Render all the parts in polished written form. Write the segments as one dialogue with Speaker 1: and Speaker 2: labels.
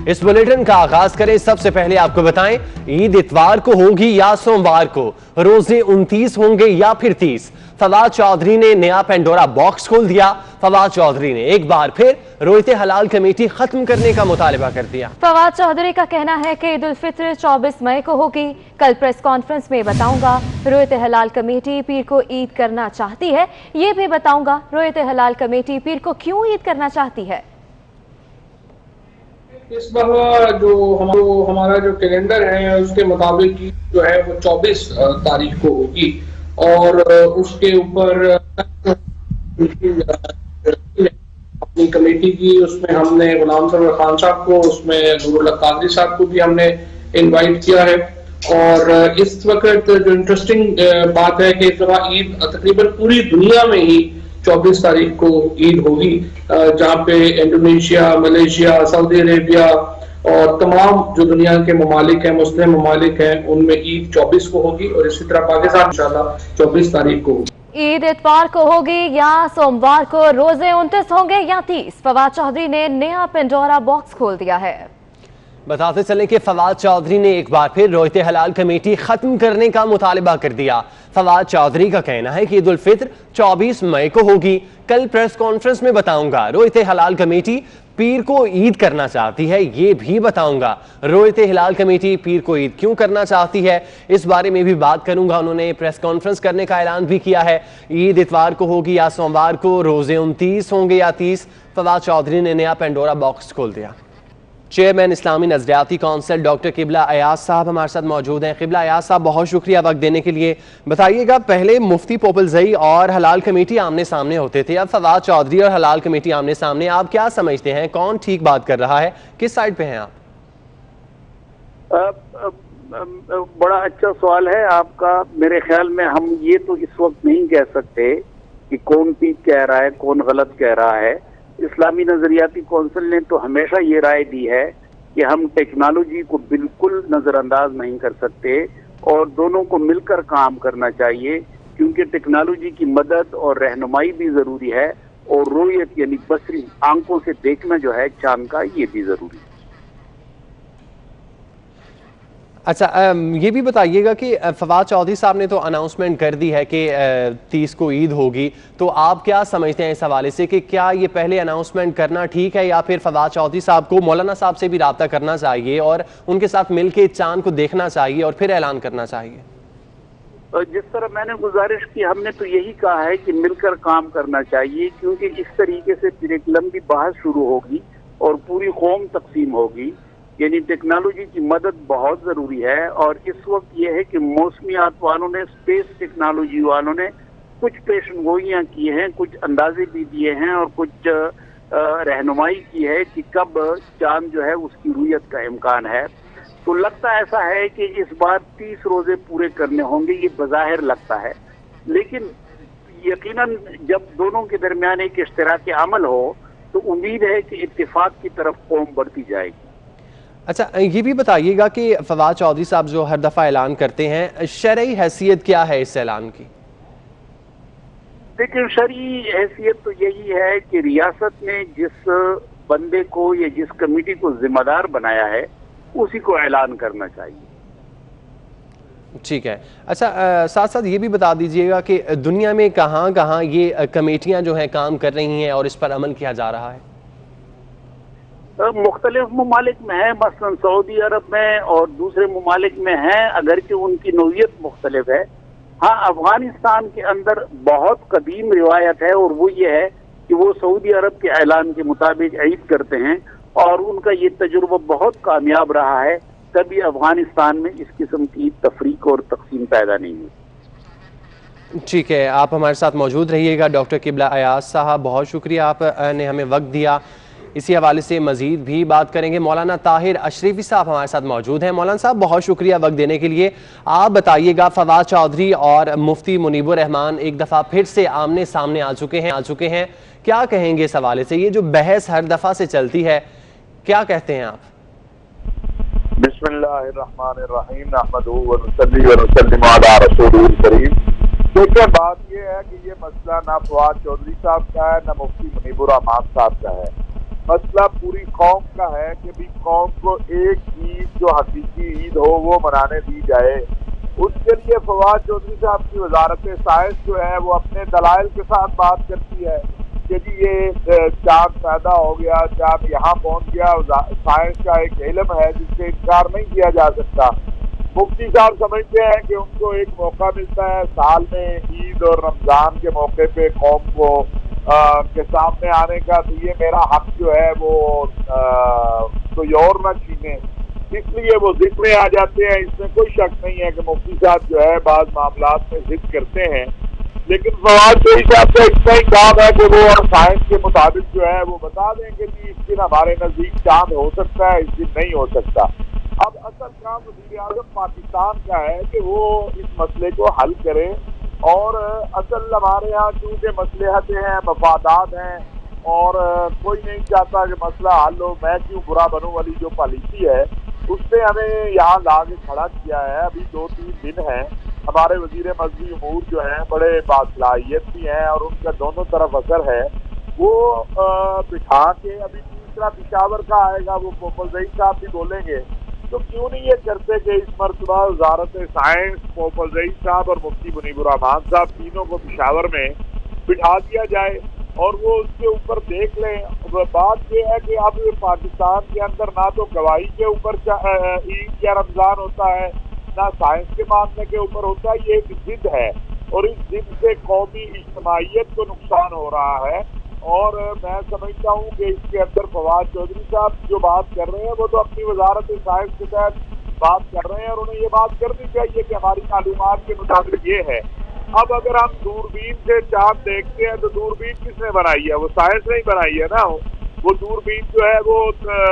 Speaker 1: इस बुलेटिन का आगाज करें। सबसे पहले आपको बताएं, ईद इतवार को होगी या सोमवार को, रोजे 29 होंगे या फिर 30। फवाद चौधरी ने नया पेंडोरा बॉक्स खोल दिया। फवाद चौधरी ने एक बार फिर रोयते हलाल कमेटी खत्म करने का मुतालबा कर दिया।
Speaker 2: फवाद चौधरी का कहना है कि ईद उल फित्र 24 मई को होगी। कल प्रेस कॉन्फ्रेंस में बताऊंगा। रोयते हलाल कमेटी पीर को ईद करना चाहती है, ये भी बताऊंगा। रोयते हलाल कमेटी पीर को क्यों ईद करना चाहती है।
Speaker 3: इस बार जो हमारा जो कैलेंडर है उसके मुताबिक जो है वो 24 तारीख को होगी और उसके ऊपर अपनी कमेटी की, उसमें हमने गुलाम सरवर खान साहब को, उसमें नूरुल्लाह कादरी साहब को भी हमने इनवाइट किया है। और इस वक्त जो इंटरेस्टिंग बात है कि इस दफा ईद तकरीबन पूरी दुनिया में ही 24 तारीख को ईद होगी, जहाँ पे इंडोनेशिया, मलेशिया, सऊदी अरेबिया और तमाम जो दुनिया के ममालिक हैं, मुस्लिम ममालिक हैं, उनमें ईद 24 को होगी और इसी तरह पाकिस्तान इंशाल्लाह 24 तारीख को होगी।
Speaker 2: ईद इतवार को होगी या सोमवार को, रोजे 29 होंगे या 30। फवाद चौधरी ने नया पेंडोरा बॉक्स खोल दिया है।
Speaker 1: बताते चलें कि फवाद चौधरी ने एक बार फिर रोयते हलाल कमेटी खत्म करने का मुतालबा कर दिया। फवाद चौधरी का कहना है कि ईद उल फित्र 24 मई को होगी। कल प्रेस कॉन्फ्रेंस में बताऊंगा। रोयते हलाल कमेटी पीर को ईद करना चाहती है, ये भी बताऊंगा। रोयते हलाल कमेटी पीर को ईद क्यों करना चाहती है, इस बारे में भी बात करूंगा। उन्होंने प्रेस कॉन्फ्रेंस करने का ऐलान भी किया है। ईद इतवार को होगी या सोमवार को, रोजे 29 होंगे या 30। फवाद चौधरी ने नया पेंडोरा बॉक्स खोल दिया। चेयरमैन इस्लामी नजरियाती काउंसिल डॉक्टर किबला अयाज साहब हमारे साथ मौजूद हैं। किबला अयाज साहब, बहुत शुक्रिया वक्त देने के लिए। बताइएगा, पहले मुफ्ती पोपलजई और हलाल कमेटी आमने सामने होते थे, अब फवाद चौधरी और हलाल कमेटी आमने सामने। आप क्या समझते हैं, कौन ठीक बात कर रहा है, किस साइड पे हैं आप?
Speaker 4: बड़ा अच्छा सवाल है आपका। मेरे ख्याल में हम ये तो इस वक्त नहीं कह सकते कि कौन ठीक कह रहा है, कौन गलत कह रहा है। इस्लामी नजरियाती कौंसिल ने तो हमेशा ये राय दी है कि हम टेक्नोलॉजी को बिल्कुल नजरअंदाज नहीं कर सकते और दोनों को मिलकर काम करना चाहिए, क्योंकि टेक्नोलॉजी की मदद और रहनुमाई भी जरूरी है और रोयत यानी बसरी आंखों से देखना जो है चांद का, ये भी जरूरी है।
Speaker 1: अच्छा, ये भी बताइएगा कि फवाद चौधरी साहब ने तो अनाउंसमेंट कर दी है कि 30 को ईद होगी, तो आप क्या समझते हैं इस हवाले से कि क्या ये पहले अनाउंसमेंट करना ठीक है या फिर फवाद चौधरी साहब को मौलाना साहब से भी राब्ता करना चाहिए और उनके साथ मिलके चांद को देखना चाहिए और फिर ऐलान करना चाहिए?
Speaker 4: जिस तरह मैंने गुजारिश की, हमने तो यही कहा है कि मिलकर काम करना चाहिए, क्योंकि इस तरीके से फिर एक लंबी बहस शुरू होगी और पूरी कौम तकसीम होगी। यानी टेक्नोलॉजी की मदद बहुत जरूरी है और इस वक्त यह है कि मौसमियात वालों ने, स्पेस टेक्नोलॉजी वालों ने कुछ पेशनगोइयां की हैं, कुछ अंदाजे भी दिए हैं और कुछ रहनुमाई की है कि कब चांद जो है उसकी रुयत का इम्कान है। तो लगता ऐसा है कि इस बार 30 रोजे पूरे करने होंगे, ये बज़ाहिर लगता है, लेकिन यकीनन जब दोनों के दरमियान एक इश्तिराक अमल हो तो उम्मीद है कि इत्तेफाक की तरफ कौम बढ़ती जाएगी।
Speaker 1: अच्छा, ये भी बताइएगा कि फवाद चौधरी साहब जो हर दफ़ा ऐलान करते हैं, शरई हैसियत क्या है इस ऐलान की?
Speaker 4: देखिए, शरई हैसियत तो यही है कि रियासत ने जिस बंदे को या जिस कमेटी को जिम्मेदार बनाया है उसी को ऐलान करना चाहिए।
Speaker 1: ठीक है। अच्छा, साथ साथ ये भी बता दीजिएगा कि दुनिया में कहाँ कहाँ ये कमेटियाँ जो हैं काम कर रही हैं और इस पर अमल किया जा रहा है?
Speaker 4: मुख्तलिफ ममालिक में है, मसलन सऊदी अरब में और दूसरे ममालिक में है, अगरचे उनकी नौइयत मुख्तलिफ है। हाँ, अफगानिस्तान के अंदर बहुत कदीम रिवायत है और वो ये है कि वो सऊदी अरब के ऐलान के मुताबिक ईद करते हैं और उनका ये तजुर्बा बहुत कामयाब रहा है। कभी अफगानिस्तान में इस किस्म की तफरीक और तकसीम पैदा नहीं हुई।
Speaker 1: ठीक है, आप हमारे साथ मौजूद रहिएगा। डॉक्टर किबला अयाज साहब, बहुत शुक्रिया आपने हमें वक्त दिया। इसी हवाले से मजीद भी बात करेंगे। मौलाना ताहिर अशरफी साहब हमारे साथ मौजूद हैं। मौलाना साहब, बहुत शुक्रिया वक्त देने के लिए। आप बताइएगा, फवाद चौधरी और मुफ्ती मुनीबुर रहमान एक दफ़ा फिर से आमने सामने आ चुके हैं, क्या कहेंगे इस हवाले से? ये जो बहस हर दफ़ा से चलती है, क्या कहते हैं आप?
Speaker 5: बिस्मिल्लाहिर्रहमानिर्रहीम, नहमदुहु व नुसल्ली व नुसल्लिमु अला रसूलिल करीम। देखिए, बात ये है कि ये मसला ना फवाद चौधरी साहब का है, ना मुफ्ती मुनीबुर रहमान साहब का है। مسئلہ پوری قوم کا ہے کہ بھی قوم کو ایک عید جو حقیقی عید ہو وہ منانے دی جائے. اس کے لیے فواد چودھری صاحب کی وزارت سائنس جو ہے وہ اپنے دلائل کے ساتھ بات کرتی ہے کہ جی یہ چاند پیدا ہو گیا، چاند یہاں پہنچ گیا، سائنس کا ایک علم ہے جس سے انکار نہیں کیا جا سکتا. مفتی صاحب سمجھتے ہیں کہ ان کو ایک موقع ملتا ہے سال میں عید اور رمضان کے موقع پہ قوم کو کے سامنے آنے کا، تو یہ میرا حق جو ہے وہ کوئی اور نہ چھینے، اس لیے وہ ضد میں آ جاتے ہیں. اس میں کوئی شک نہیں ہے کہ مفتی صاحب جو ہے بعض معاملات میں ضد کرتے ہیں، لیکن فواد چودھری صاحب کا اتنا ہی کام ہے کہ وہ سائنس کے مطابق جو ہے وہ بتا دیں کہ جی اس دن ہمارے نزدیک چاند ہو سکتا ہے، اس دن نہیں ہو سکتا. اب اصل کام وزیر اعظم پاکستان کا ہے کہ وہ اس مسئلے کو حل کرے، اور اصل ہمارے یہاں چونکہ مصلحتیں ہیں، مفادات ہیں، اور کوئی نہیں چاہتا کہ مسئلہ حل ہو، میں کیوں برا بنوں والی جو پالیسی ہے اس نے ہمیں یہاں لا کے کھڑا کیا ہے. ابھی 2-3 دن ہیں، ہمارے وزیر مذہبی امور جو ہیں بڑے باصلاحیت بھی ہیں اور ان کا دونوں طرف اثر ہے، وہ بٹھا کے ابھی تیسرا پشاور کا آئے گا، وہ پوپل زئی صاحب بھی بولیں گے، تو کیوں نہیں یہ کرتے کہ اس مرتبہ وزارت سائنس، پوپل زئی صاحب اور مفتی منیب الرحمان صاحب تینوں کو پشاور میں بٹھا دیا جائے اور وہ اس کے اوپر دیکھ لیں. بات یہ ہے کہ اب پاکستان کے اندر نہ تو گواہی کے اوپر عید یا رمضان ہوتا ہے، نہ سائنس کے ماننے کے اوپر ہوتا ہے. یہ ایک ضد ہے اور اس ضد سے قومی اجتماعیت کو نقصان ہو رہا ہے. اور میں سمجھتا ہوں کہ اس کے اندر فواد چودھری صاحب جو بات کر رہے ہیں وہ تو اپنی وزارت سائنس کے تحت بات کر رہے ہیں اور انہیں یہ بات کرنی چاہیے کہ ہماری معلومات کے مطابق یہ ہے. اب اگر ہم دوربین سے چاند دیکھتے ہیں تو دوربین کس نے بنائی ہے؟ وہ سائنس نے ہی بنائی ہے نا. وہ دوربین جو ہے وہ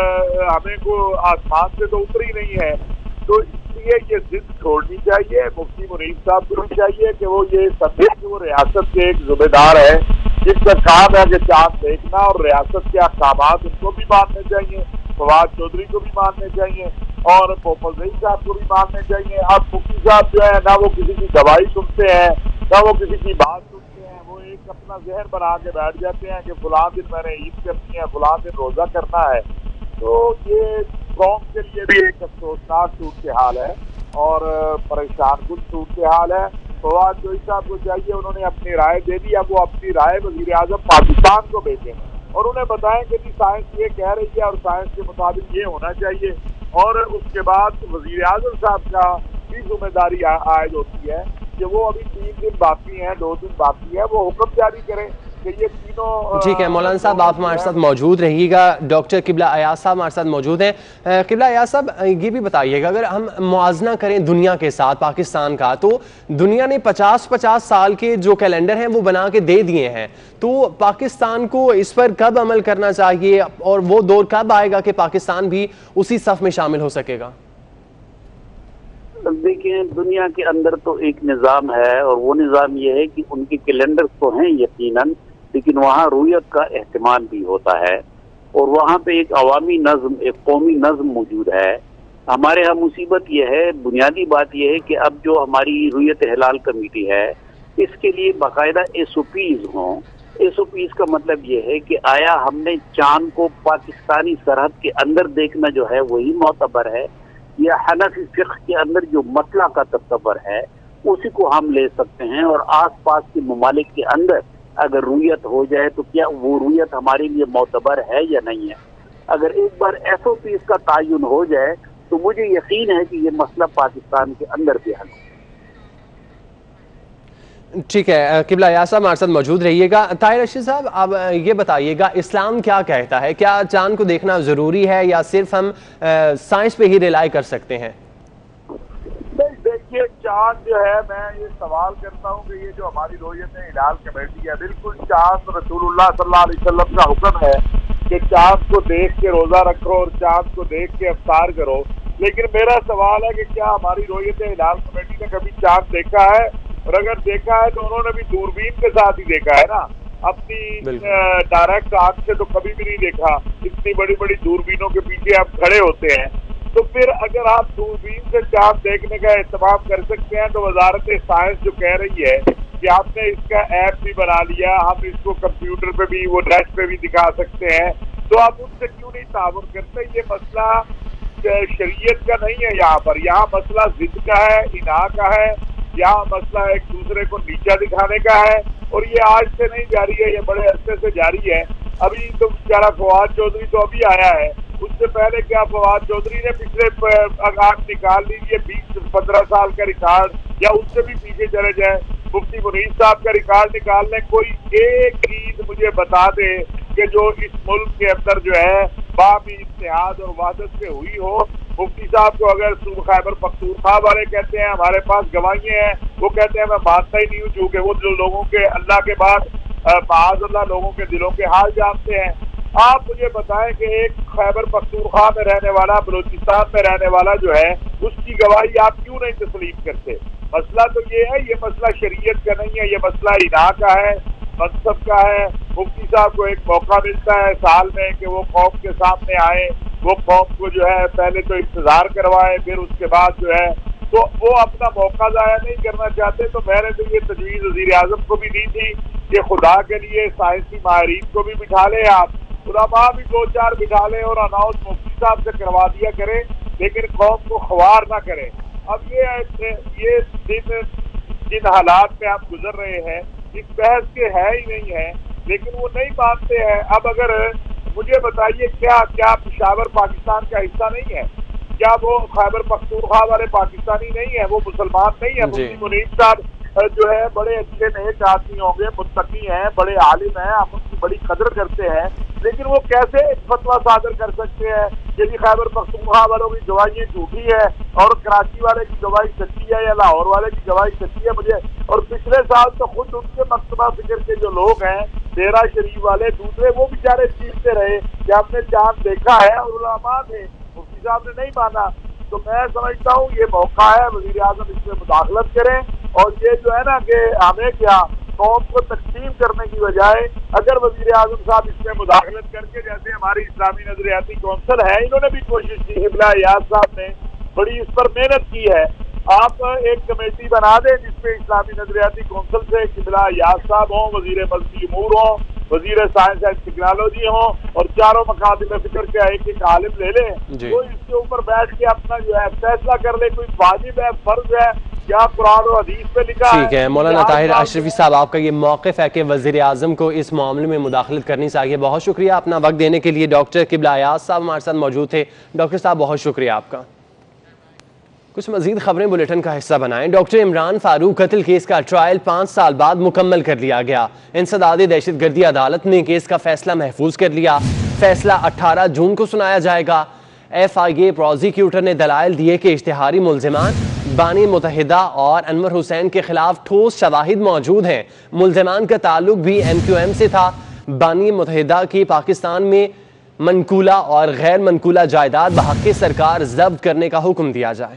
Speaker 5: ہمیں کو آسمان سے تو اتری نہیں ہے. تو اس لیے یہ ضد چھوڑنی چاہیے. مفتی منیب صاحب کو بھی چاہیے کہ وہ یہ سمجھے کہ وہ ریاست کے ایک ذمہ دار ہے جس کا کام ہے کہ چاند دیکھنا، اور ریاست کے احکامات ان کو بھی ماننے چاہیے، فواد چودھری کو بھی ماننے چاہیے اور پوپل زئی صاحب کو بھی ماننے چاہیے. اب مفتی صاحب جو ہے نہ وہ کسی کی دوائی سنتے ہیں نہ وہ کسی کی بات سنتے ہیں، وہ ایک اپنا ذہن بنا کے بیٹھ جاتے ہیں کہ فلاں دن میں نے عید کرنی ہے، فلاں دن روزہ کرنا ہے. تو یہ قوم کے لیے بھی ایک افسوسناک صورتحال ہے اور پریشان کن صورتحال ہے. فواد چودھری صاحب کو چاہیے، انہوں نے اپنی رائے دے دی، اب وہ اپنی رائے وزیر اعظم پاکستان کو بھیجیں اور انہیں بتائیں کہ جی سائنس یہ کہہ رہی ہے اور سائنس کے مطابق یہ ہونا چاہیے. اور اس کے بعد وزیر اعظم صاحب کا بھی ذمہ داری عائد ہوتی ہے کہ وہ ابھی 3 دن باقی ہیں، 2 دن باقی ہے، وہ حکم جاری کریں کہ یہ تینوں.
Speaker 1: ٹھیک ہے مولانا صاحب، آپ ہمارے ساتھ موجود رہیے گا. ڈاکٹر قبلہ ایاز صاحب ہمارے ساتھ موجود ہیں. قبلہ ایاز صاحب یہ بھی بتائیے گا، اگر ہم موازنہ کریں دنیا کے ساتھ پاکستان کا، تو دنیا نے 50 سال کے جو کیلنڈر ہیں وہ بنا کے دے دیے ہیں، تو پاکستان کو اس پر کب عمل کرنا چاہیے اور وہ دور کب آئے گا کہ پاکستان بھی اسی صف میں شامل ہو سکے گا؟
Speaker 4: دیکھیں، دنیا کے اندر تو ایک نظام ہے اور وہ نظام یہ ہے کہ ان کے کیلنڈر تو ہیں یقیناً، لیکن وہاں رویت کا اہتمام بھی ہوتا ہے اور وہاں پہ ایک عوامی نظم، ایک قومی نظم موجود ہے. ہمارے ہاں مصیبت یہ ہے، بنیادی بات یہ ہے کہ اب جو ہماری رویت ہلال کمیٹی ہے اس کے لیے باقاعدہ SOPs ہوں. SOPs کا مطلب یہ ہے کہ آیا ہم نے چاند کو پاکستانی سرحد کے اندر دیکھنا جو ہے وہی معتبر ہے، یا حنفی فقہ کے اندر جو مسئلہ کا تصور ہے اسی کو ہم لے سکتے ہیں، اور آس پاس کے ممالک کے اندر اگر رویت ہو جائے تو کیا وہ رویت ہمارے لیے معتبر ہے یا نہیں ہے. اگر ایک بار SOPs کا تعین ہو جائے تو مجھے یقین ہے کہ یہ مسئلہ پاکستان کے اندر بھی حل ہو.
Speaker 1: ٹھیک ہے، قبلہ ایاز صاحب ہمارے ساتھ موجود رہیے گا. طاہر رشید صاحب، اب یہ بتائیے گا اسلام کیا کہتا ہے؟ کیا چاند کو دیکھنا ضروری ہے یا صرف ہم سائنس پہ ہی ریلائی کر سکتے ہیں؟
Speaker 5: دیکھیے، چاند جو ہے، میں یہ سوال کرتا ہوں کہ یہ جو ہماری رویت ہلال کمیٹی ہے، بالکل چاند رسول اللہ صلی اللہ علیہ وسلم کا حکم ہے کہ چاند کو دیکھ کے روزہ رکھو اور چاند کو دیکھ کے افطار کرو. لیکن میرا سوال ہے کہ کیا ہماری رویت ہلال کمیٹی نے کبھی چاند دیکھا ہے؟ اور اگر دیکھا ہے تو انہوں نے بھی دوربین کے ساتھ ہی دیکھا ہے نا، اپنی ڈائریکٹ آنکھ سے تو کبھی بھی نہیں دیکھا. اتنی بڑی بڑی دوربینوں کے پیچھے آپ کھڑے ہوتے ہیں، تو پھر اگر آپ دوربین سے چاند دیکھنے کا اہتمام کر سکتے ہیں تو وزارت سائنس جو کہہ رہی ہے کہ آپ نے اس کا ایپ بھی بنا لیا، ہم اس کو کمپیوٹر پہ بھی، وہ نیٹ پہ بھی دکھا سکتے ہیں، تو آپ ان سے کیوں نہیں تعاون کرتے؟ یہ مسئلہ شریعت کا نہیں ہے یہاں پر، یہاں مسئلہ ضد کا ہے، اناء کا ہے، یہاں مسئلہ ایک دوسرے کو نیچا دکھانے کا ہے، اور یہ آج سے نہیں جاری ہے، یہ بڑے عرصے سے جاری ہے۔ ابھی تو بیچارہ فواد چودھری تو ابھی آیا ہے، اس سے پہلے کیا فواد چودھری نے پچھلے آپ نکال لیجیے 20-15 سال کا ریکارڈ، یا اس سے بھی پیچھے چلے جائیں، مفتی منیر صاحب کا ریکارڈ نکال لیں، کوئی ایک چیز مجھے بتا دے کہ جو اس ملک کے اندر جو ہے باہمی اتحاد اور وحدت سے ہوئی ہو۔ مفتی صاحب کو اگر خیبر پختونخوا والے کہتے ہیں ہمارے پاس گواہیاں ہیں، وہ کہتے ہیں میں مانتا ہی نہیں ہوں، چونکہ وہ جو لوگوں کے اللہ کے بعد معاذ اللہ لوگوں کے دلوں کے حال جانتے ہیں۔ آپ مجھے بتائیں کہ ایک خیبر پختونخوا میں رہنے والا، بلوچستان میں رہنے والا جو ہے، اس کی گواہی آپ کیوں نہیں تسلیم کرتے؟ مسئلہ تو یہ ہے، یہ مسئلہ شریعت کا نہیں ہے، یہ مسئلہ اناء کا ہے، منصب کا ہے۔ مفتی صاحب کو ایک موقع ملتا ہے سال میں کہ وہ قوم کے سامنے آئے، وہ قوم کو جو ہے پہلے تو انتظار کروائے، پھر اس کے بعد جو ہے تو وہ اپنا موقع ضائع نہیں کرنا چاہتے۔ تو میں نے تو یہ تجویز وزیر اعظم کو بھی دی تھی کہ خدا کے لیے سائنسی ماہرین کو بھی بٹھا لیں، آپ علماء بھی 2-4 بٹھا لیں اور اناؤنس مفتی صاحب سے کروا دیا کریں، لیکن قوم کو خوار نہ کریں۔ اب یہ دن جن حالات میں آپ گزر رہے ہیں اس بحث کے ہے ہی نہیں ہے، لیکن وہ نہیں مانتے ہیں۔ اب اگر مجھے بتائیے کیا پشاور پاکستان کا حصہ نہیں ہے؟ کیا وہ خیبر پختونخوا والے پاکستانی نہیں ہیں؟ وہ مسلمان نہیں ہیں؟ مفتی منیر صاحب جو ہے بڑے اچھے نیک آدمی ہوں گے، متقی ہیں، بڑے عالم ہیں، ہم ان کی بڑی قدر کرتے ہیں، لیکن وہ کیسے ایک فتویٰ صادر کر سکتے ہیں کہ جی خیبر پختونخوا والوں کی گواہی جھوٹی ہے اور کراچی والے کی گواہی سچی ہے یا لاہور والے کی گواہی سچی ہے؟ مجھے اور پچھلے سال تو خود ان کے مکتبہ فکر کے جو لوگ ہیں ڈیرہ شریف والے دوسرے، وہ بیچارے چیختے رہے کہ ہم نے چاند دیکھا ہے، اور علماء نے، مفتی صاحب نے نہیں مانا۔ تو میں سمجھتا ہوں یہ موقع ہے وزیر اعظم اس میں مداخلت کریں، اور یہ جو ہے نا کہ ہمیں کیا قوم کو تقسیم کرنے کی بجائے اگر وزیر اعظم صاحب اس میں مداخلت کر کے، جیسے ہماری اسلامی نظریاتی کونسل ہے، انہوں نے بھی کوشش کی، قبلہ ایاز صاحب نے بڑی اس پر محنت کی ہے، آپ ایک کمیٹی بنا دیں جس میں اسلامی نظریاتی کونسل سے قبلہ ایاز صاحب ہوں، وزیر مذہبی امور ہوں، وزیر سائنس اینڈ ٹیکنالوجی ہوں، اور چاروں مکاتب فکر کے ایک عالم لے لیں، تو اس کے اوپر بیٹھ کے اپنا جو ہے فیصلہ کر لے، کوئی واجب ہے، فرض ہے، کیا قرآن و حدیث پہ لکھا ہے۔
Speaker 1: ٹھیک ہے مولانا طاہر اشرفی صاحب، آپ کا یہ موقف ہے کہ وزیر اعظم کو اس معاملے میں مداخلت کرنی چاہیے۔ بہت شکریہ اپنا وقت دینے کے لیے۔ ڈاکٹر قبلہ ایاز صاحب ہمارے ساتھ موجود تھے۔ ڈاکٹر صاحب بہت شکریہ آپ کا۔ کچھ مزید خبریں بلیٹن کا حصہ بنائیں۔ ڈاکٹر عمران فاروق قتل کیس کا ٹرائل 5 سال بعد مکمل کر لیا گیا۔ انسداد دہشت گردی عدالت نے کیس کا فیصلہ محفوظ کر لیا۔ فیصلہ 18 جون کو سنایا جائے گا۔ FIA پروزیکیوٹر نے دلائل دیے کہ اشتہاری ملزمان بانی متحدہ اور انور حسین کے خلاف ٹھوس شواہد موجود ہیں۔ ملزمان کا تعلق بھی MQM سے تھا۔ بانی متحدہ کی پاکستان میں منقولہ اور غیر منقولہ جائیداد بحق سرکار ضبط کرنے کا حکم دیا جائے۔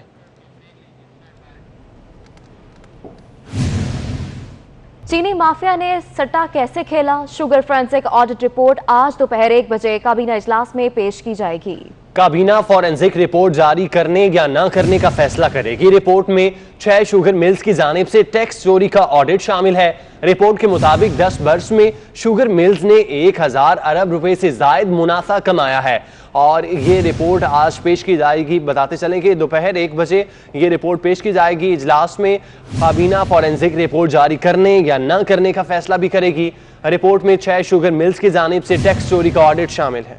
Speaker 2: چینی مافیا نے سٹا کیسے کھیلا؟ شوگر فورینسک آڈٹ رپورٹ آج دوپہر 1 بجے کابینہ اجلاس میں پیش کی جائے گی۔
Speaker 1: کابینہ فورینسک رپورٹ جاری کرنے یا نہ کرنے کا فیصلہ کرے گی۔ رپورٹ میں 6 شوگر ملز کی جانب سے ٹیکس چوری کا آڈٹ شامل ہے۔ رپورٹ کے مطابق 10 برس میں شوگر ملز نے 1000 ارب روپے سے زائد منافع کمایا ہے، اور یہ رپورٹ آج پیش کی جائے گی۔ بتاتے چلیں کہ دوپہر 1 بجے یہ رپورٹ پیش کی جائے گی۔ اجلاس میں کابینہ فورینسک رپورٹ جاری کرنے یا نہ کرنے کا فیصلہ بھی کرے گی۔ رپورٹ میں 6 شوگر ملز کی جانب سے ٹیکس چوری کا آڈٹ شامل ہے۔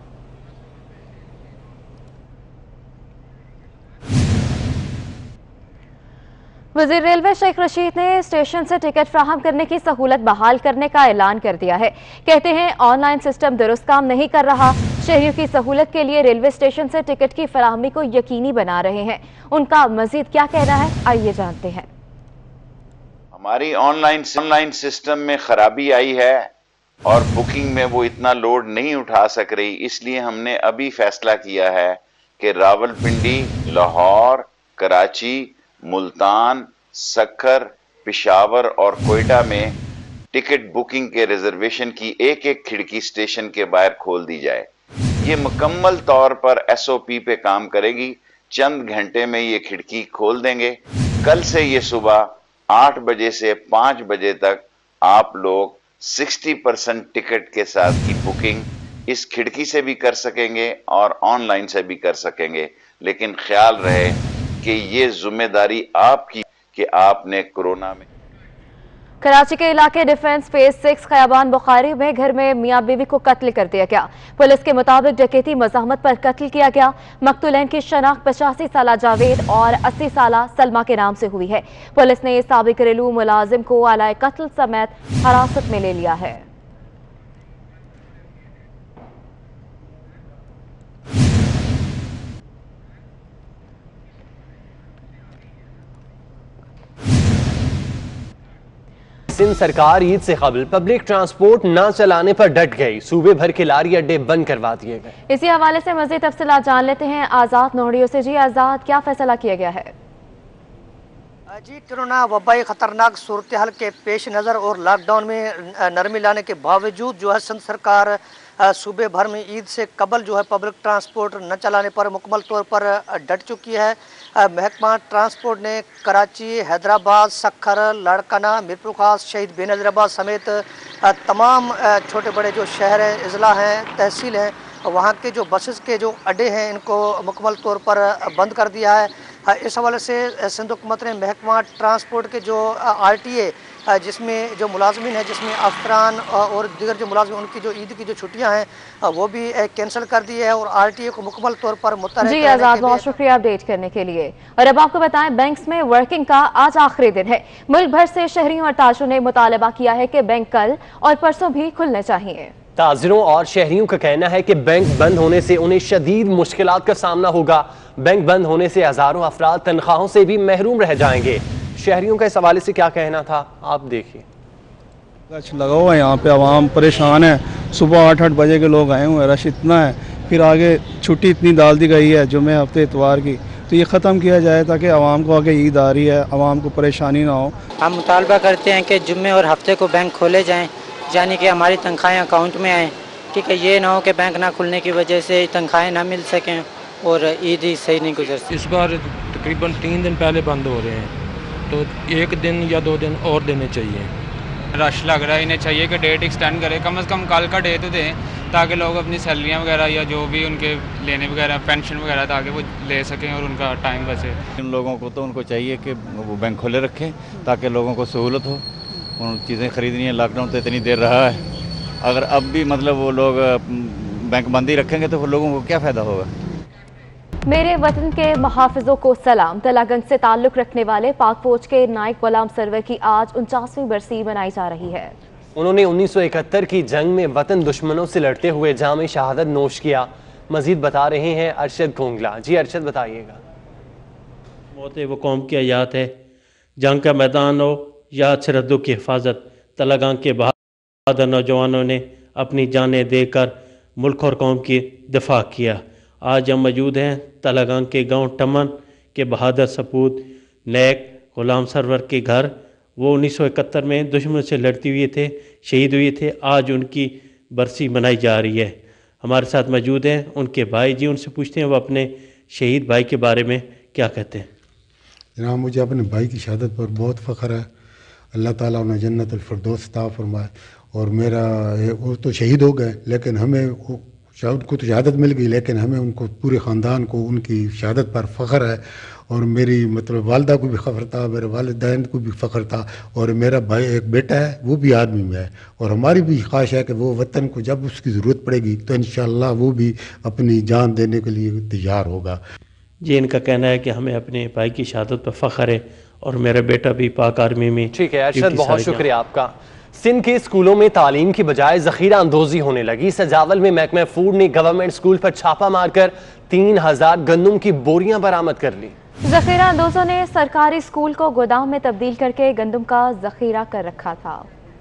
Speaker 2: وزیر ریلوے شیخ رشید نے اسٹیشن سے ٹکٹ فراہم کرنے کی سہولت بحال کرنے کا اعلان کر دیا ہے۔ کہتے ہیں آن لائن سسٹم درست کام نہیں کر رہا۔ شہریوں کی سہولت کے لیے ریلوے اسٹیشن سے ٹکٹ کی فراہمی کو یقینی بنا رہے ہیں۔ ان کا مزید کیا کہنا ہے، آئیے جانتے ہیں۔
Speaker 6: ہماری آن لائن سسٹم میں خرابی آئی ہے اور بکنگ میں وہ اتنا لوڈ نہیں اٹھا سک رہی، اس لیے ہم نے ابھی فیصلہ کیا ہے کہ راولپنڈی، لاہور، کراچی، ملتان، سکھر، پشاور اور کوئٹہ میں ٹکٹ بکنگ کے ریزرویشن کی ایک کھڑکی اسٹیشن کے باہر کھول دی جائے۔ یہ مکمل طور پر SOP پہ کام کرے گی۔ چند گھنٹے میں یہ کھڑکی کھول دیں گے۔ کل سے یہ صبح 8 بجے سے 5 بجے تک آپ لوگ 60% ٹکٹ کے ساتھ کی بکنگ اس کھڑکی سے بھی کر سکیں گے اور آن لائن سے بھی کر سکیں گے، لیکن خیال رہے کہ یہ ذمہ داری آپ کی کہ آپ نے کورونا میں
Speaker 2: کراچی کے علاقے ڈیفنس فیز 6 خیابان بخاری میں گھر میں میاں بیوی کو قتل کر دیا گیا۔ پولیس کے مطابق ڈکیتی مزاحمت پر قتل کیا گیا۔ مقتولین کی شناخت 85 سالہ جاوید اور 80 سالہ سلمہ کے نام سے ہوئی ہے۔ پولیس نے سابق گھریلو ملازم کو آلائے قتل سمیت حراست میں لے لیا ہے۔
Speaker 1: سندھ سرکار عید سے قبل پبلک ٹرانسپورٹ نہ چلانے پر ڈٹ گئی، صوبے بھر کے لاری اڈے بند کروا دیے گئے۔
Speaker 2: اسی حوالے سے مزید تفصیلات جان لیتے ہیں آزاد نوڑیوں سے۔ جی آزاد، کیا فیصلہ کیا گیا ہے؟
Speaker 7: جی، کورونا وبائی خطرناک صورتحال کے پیش نظر اور لاک ڈاؤن میں نرمی لانے کے باوجود جو ہے سندھ سرکار صوبے بھر میں عید سے قبل جو ہے پبلک ٹرانسپورٹ نہ چلانے پر مکمل طور پر ڈٹ چکی ہے۔ محکمہ ٹرانسپورٹ نے کراچی، حیدرآباد، سکھر، لاڑکانہ، میرپور خاص، شہید بے نظیر آباد سمیت تمام چھوٹے بڑے جو شہر ہیں، اضلاع ہیں، تحصیل ہیں، وہاں کے جو بسز کے جو اڈے ہیں ان کو مکمل طور پر بند کر دیا ہے۔ اس حوالے سے سندھ حکومت نے محکمہ ٹرانسپورٹ کے جو RTA جس میں جو ملازمین ہیں، جس میں افسران اور دیگر جو ملازمین، ان کی جو عید کی جو چھٹیاں ہیں وہ بھی کینسل کر دی ہے اور RTA کو مکمل طور پر متحرک
Speaker 2: جی آزاد، بہت شکریہ اپڈیٹ کرنے کے لیے۔ اور اب آپ کو بتائیں بینکس میں ورکنگ کا آج آخری دن ہے۔ ملک بھر سے شہریوں اور تاجروں نے مطالبہ کیا ہے کہ بینک کل اور پرسوں بھی کھلنے چاہیے۔
Speaker 1: تاجروں اور شہریوں کا کہنا ہے کہ بینک بند ہونے سے انہیں شدید مشکلات کا سامنا ہوگا۔ بینک بند ہونے سے ہزاروں افراد تنخواہوں سے بھی محروم رہ جائیں گے۔ شہریوں کا اس حوالے سے کیا کہنا تھا، آپ دیکھیے۔
Speaker 8: لگا ہوا ہے یہاں پہ، عوام پریشان ہے۔ صبح 8 بجے کے لوگ آئے ہوئے ہیں، رش اتنا ہے، پھر آگے چھٹی اتنی ڈال دی گئی ہے جمعہ، ہفتے، اتوار کی، تو یہ ختم کیا جائے تاکہ عوام کو آگے عید آ رہی ہے، عوام کو پریشانی نہ ہو۔
Speaker 9: ہم مطالبہ کرتے ہیں کہ جمعے اور ہفتے کو بینک کھولے جائیں، یعنی کہ ہماری تنخواہیں اکاؤنٹ میں آئیں، ٹھیک ہے، یہ نہ ہو کہ بینک نہ کھلنے کی وجہ سے تنخواہیں نہ مل سکیں اور عید ہی صحیح نہیں گزر سکتی۔
Speaker 10: اس بار تقریباً 3 دن پہلے بند ہو رہے ہیں، تو 1 دن یا 2 دن اور دینے چاہیے۔
Speaker 11: رش لگ رہا ہے، انہیں چاہیے کہ ڈیٹ ایکسٹینڈ کرے، کم از کم کل کا ڈیٹ دیں تاکہ لوگ اپنی سیلریاں وغیرہ یا جو بھی ان کے لینے وغیرہ، پینشن وغیرہ، تاکہ وہ لے سکیں اور ان کا ٹائم بچے۔
Speaker 12: ان لوگوں کو تو ان کو چاہیے کہ وہ بینک کھولے رکھیں تاکہ لوگوں کو سہولت ہو، ان چیزیں خریدنی ہیں۔ لاک ڈاؤن تو اتنی دیر رہا ہے، اگر اب بھی مطلب وہ لوگ بینک بند ہی رکھیں گے تو پھر لوگوں کو کیا فائدہ ہوگا۔
Speaker 2: میرے وطن کے محافظوں کو سلام۔ تلا گنج سے تعلق رکھنے والے پاک فوج کے نائک غلام سرور کی آج 49ویں برسی منائی جا رہی ہے۔
Speaker 1: انہوں نے 1971 کی جنگ میں وطن دشمنوں سے لڑتے ہوئے جام شہادت نوش کیا۔ مزید بتا رہے ہیں ارشد کھونگلا۔ جی ارشد، بتائیے گا۔
Speaker 13: موت وہ قوم کی حیات ہے، جنگ کا میدان ہو یا سرحدوں کی حفاظت، تلا گنج کے بہادر نوجوانوں نے اپنی جانیں دے کر ملک اور قوم کی دفاع کیا۔ آج ہم موجود ہیں تلا گنج کے گاؤں ٹمن کے بہادر سپوت نیک غلام سرور کے گھر۔ وہ 1971 میں دشمن سے لڑتے ہوئے تھے، شہید ہوئے تھے۔ آج ان کی برسی منائی جا رہی ہے۔ ہمارے ساتھ موجود ہیں ان کے بھائی، جی ان سے پوچھتے ہیں وہ اپنے شہید بھائی کے بارے میں کیا کہتے ہیں۔
Speaker 14: جناب، مجھے اپنے بھائی کی شہادت پر بہت فخر ہے۔ اللہ تعالیٰ انہیں جنت الفردوس عطا فرمائے۔ اور میرا وہ تو شہید ہو گئے، لیکن ہمیں کو تو شہادت مل گئی، لیکن ہمیں ان کو، پورے خاندان کو ان کی شہادت پر فخر ہے۔ اور میری مطلب والدہ کو بھی فخر تھا، میرے والدین کو بھی فخر تھا، اور میرا بھائی ایک بیٹا ہے وہ بھی آرمی میں ہے۔ اور ہماری بھی خواہش ہے کہ وہ وطن کو جب اس کی ضرورت پڑے گی تو انشاءاللہ وہ بھی اپنی جان دینے کے لیے تیار ہوگا۔
Speaker 13: جی ان کا کہنا ہے کہ ہمیں اپنے بھائی کی شہادت پر فخر ہے اور میرا بیٹا بھی پاک آرمی میں۔
Speaker 1: ٹھیک ہے ارشد، بہت شکریہ آپ کا۔ سندھ کے اسکولوں میں تعلیم کی بجائے ذخیرہ اندوزی ہونے لگی۔ سجاول میں محکمہ فوڈ نے گورنمنٹ اسکول پر چھاپا مار کر 3000 گندم کی بوریاں برآمد کر لی۔
Speaker 2: ذخیرہ اندوزوں نے سرکاری اسکول کو گودام میں تبدیل کر کے گندم کا ذخیرہ کر رکھا تھا۔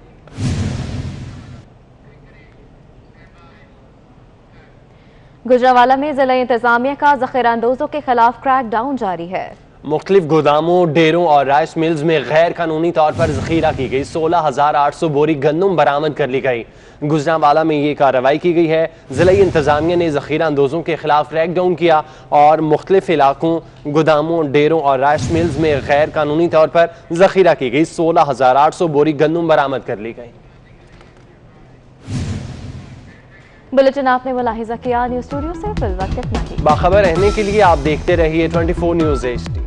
Speaker 2: گجرانوالہ میں ضلع انتظامیہ کا ذخیرہ اندوزوں کے خلاف کریک ڈاؤن جاری ہے۔
Speaker 1: مختلف گوداموں، ڈیروں اور رائس ملز میں غیر قانونی طور پر ذخیرہ کی گئی 16,800 بوری گندم برآمد کر لی گئی۔ گجرانوالہ میں یہ کارروائی کی گئی ہے۔ ضلعی انتظامیہ نے ذخیرہ اندوزوں کے خلاف کریک ڈاؤن کیا اور مختلف علاقوں، گوداموں، ڈیروں اور رائس ملز میں غیر قانونی طور پر ذخیرہ کی گئی 16,800 بوری گندم برآمد کر لی گئی۔
Speaker 2: बुलेटिन आपने मुलाहिजा किया न्यूज़ स्टूडियो से, फिल वक्त इतना ही।
Speaker 1: बाखबर रहने के लिए आप देखते रहिए 24 न्यूज़ HD।